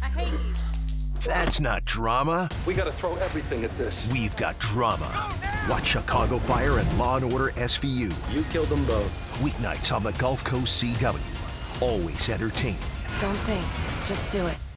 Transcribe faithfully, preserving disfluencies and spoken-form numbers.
I hate you. That's not drama. We gotta throw everything at this. We've got drama. Watch Chicago Fire and Law and Order S V U. You killed them both. Weeknights on the Gulf Coast C W. Always entertaining. Don't think. Just do it.